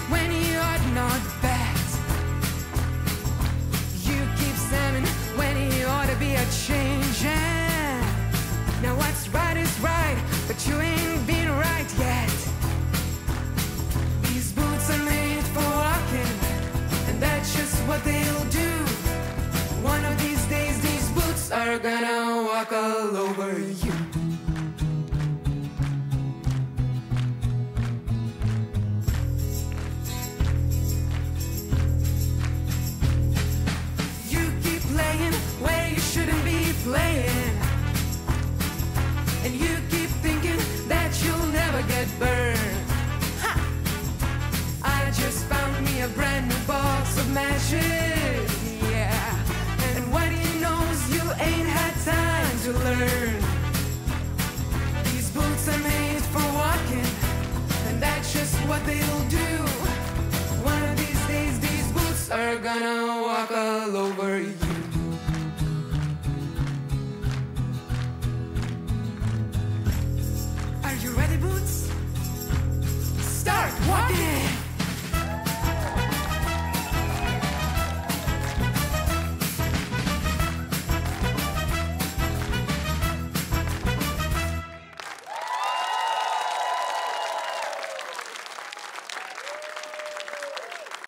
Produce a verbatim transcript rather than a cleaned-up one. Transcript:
when you are not bad. You keep slamming when you ought to be a change. And now what's right is right, but you ain't been right yet. These boots are made for walking, and that's just what they'll do. One of these days these boots are gonna walk all over you. You keep playing where you shouldn't be playing, and you keep thinking that you'll never get burned. Ha! I just found me a brand new box of matches, yeah. And what he knows, you ain't had time to learn. These boots are made for walking, and that's just what they'll do. One of these days, these boots are gonna walk all over you. Are you ready, boots?